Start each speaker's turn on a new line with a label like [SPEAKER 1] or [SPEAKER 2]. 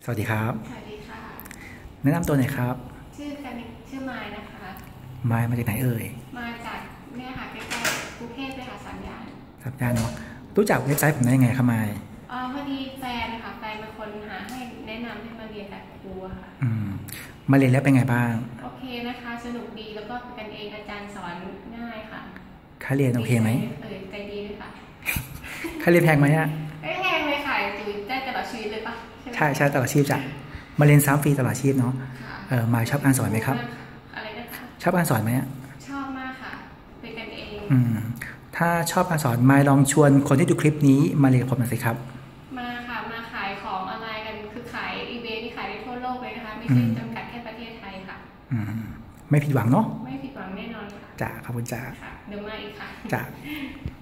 [SPEAKER 1] สวัสดีครับ
[SPEAKER 2] สวัสดีค่ะ
[SPEAKER 1] แนะนำตัวหน่อยครับ
[SPEAKER 2] ชื่อกันชื่อไม้นะคะ
[SPEAKER 1] มาจากไหนเอ่ย
[SPEAKER 2] มาจากเนี่ยค่ะใกล้ๆกรุงเทพเลยค่ะสามย่าน
[SPEAKER 1] สัปดาห์เนาะรู้จักเว็บไซต์ผมได้ยังไงครับมาย
[SPEAKER 2] พอดีแฟนนะคะแฟนเป็นคนหาให้แนะนำให้มาเรียนกับครูค่ะ
[SPEAKER 1] มาเรียนแล้วเป็นไงบ้าง
[SPEAKER 2] โอเคนะคะสนุกดีแล้วก็เป็นกันเองอาจารย์สอนง่ายค่ะ
[SPEAKER 1] ค่าเรียนโอเคไหม
[SPEAKER 2] ใจดีเลยค่ะ
[SPEAKER 1] ค่าเรียนแพงไหมอ่ะ
[SPEAKER 2] ไม่แพงเลยค่ะอยู่ได้ตลอดชีวิตเลยปะ
[SPEAKER 1] ใช่ตลอดชีพจ้ะมาเรียนซ้ำฟรีตลอดชีพเนาะมาชอบการสอนไหมครับ
[SPEAKER 2] อะไรนะคะ
[SPEAKER 1] ชอบการสอนไหมอ่ะ
[SPEAKER 2] ชอบมากค่ะเป็นกันเอง
[SPEAKER 1] ถ้าชอบการสอนมายลองชวนคนที่ดูคลิปนี้มาเรียนกับผมหน่อยสิครับ
[SPEAKER 2] มาค่ะมาขายของออนไลน์กันคือขายอีเบที่ขายได้ทั่วโลกเลยนะคะไม่ใช่จำกัดแค่ประเทศไทยค่ะ
[SPEAKER 1] ไม่ผิดหวังเนาะ
[SPEAKER 2] ไม่ผิดหวังแน่นอนค่ะ
[SPEAKER 1] จ้าขอบคุณจ้า
[SPEAKER 2] เดี๋ยวมาอีกค่ะ
[SPEAKER 1] จ้า